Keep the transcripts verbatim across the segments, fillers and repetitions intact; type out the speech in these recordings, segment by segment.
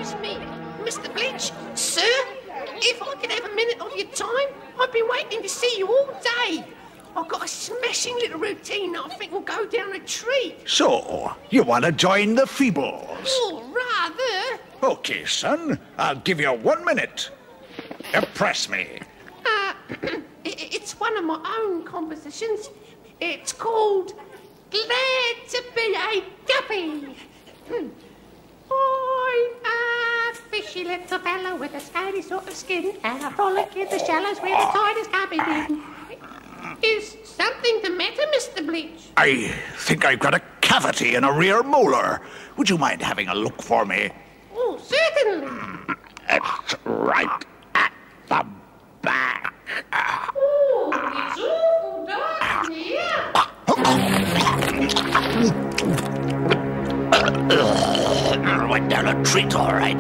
Excuse me, Mister Bleach? Sir? If I could have a minute of your time, I've been waiting to see you all day. I've got a smashing little routine that I think will go down a treat. So, you want to join the Feebles? Oh, rather. Okay, son. I'll give you one minute. Impress me. Uh, it, it's one of my own compositions. It's called Glad to Be a Guppy. Hmm. I'm a fishy little fellow with a scaly sort of skin, and I frolic in the shallows where the tide is coming in. Is something the matter, Mister Bleach? I think I've got a cavity in a rear molar. Would you mind having a look for me? Oh, certainly. It's right at the back. Oh, it's awful dark in here. Went down a treat, all right.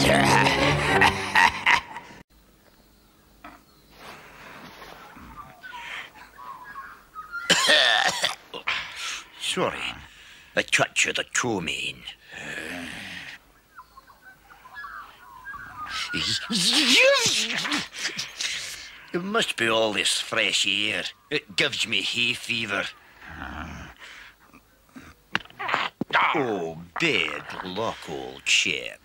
Sorry, a touch of the co-main. It must be all this fresh air. It gives me hay fever. Oh, bad luck, old chap.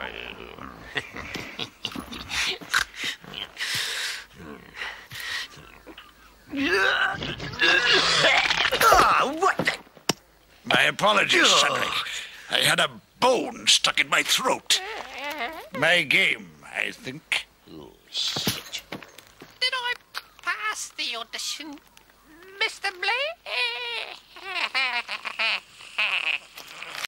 Oh, what the... My apologies, Sonny. I had a bone stuck in my throat. My game, I think. Oh, shit. Did I pass the audition, Mister Bleach?